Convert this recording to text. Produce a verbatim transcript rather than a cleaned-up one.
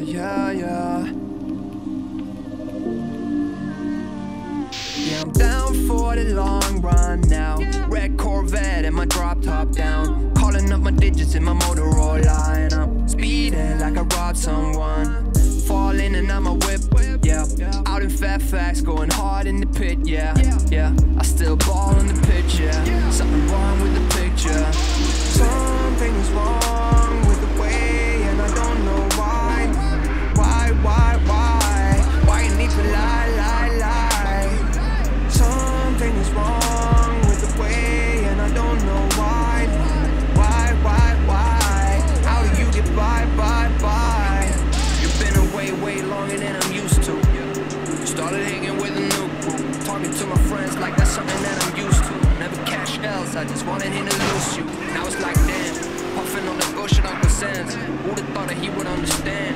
yeah, yeah. Yeah, I'm down for the long run now. Red Corvette and my drop top down. Calling up my digits in my Motorola, and I'm speeding like I robbed someone. Falling and I'm a whip, yeah. Out in Fairfax, going hard in the pit, yeah, yeah. I still ball on the pitch, yeah. Something wrong with the picture. Something is wrong with the way, and I don't know why. Why, why, why? Why you need to lie, lie, lie? Something is wrong with the way, and I don't know why. Why, why, why? How do you get by, by, by? You've been away way longer than I'm used to. Started hanging with a new crew, talking to my friends like that's something that I'm used to. Never cash L's, I just wanted him to lose you. Now it's like damn, puffing on the bush at Uncle Sam's. Who'da thought that he would understand?